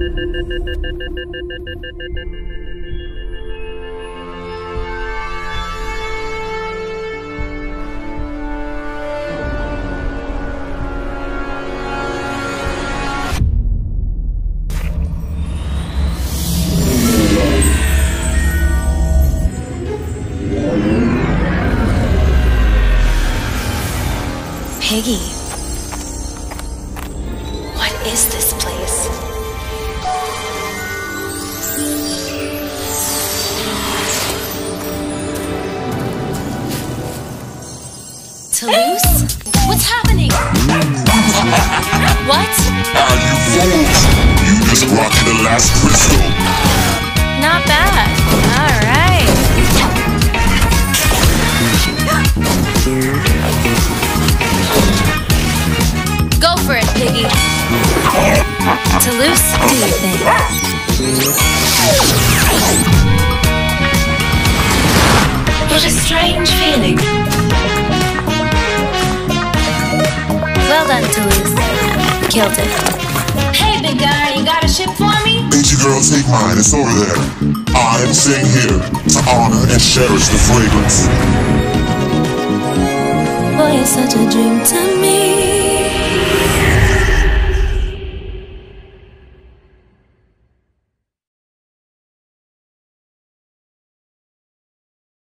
Piggy, what is this place? Toulouse? What's happening? What? Ah, you fools! You just rocked the last crystal. Not bad. All right. Go for it, Piggy. Toulouse, do your thing. What a strange feeling. Well done, Toulouse. Killed it. Hey, big guy, you got a ship for me? Ain't you girl, take mine, it's over there. I'm staying here to honor and cherish the fragrance. Boy, you're such a dream to me.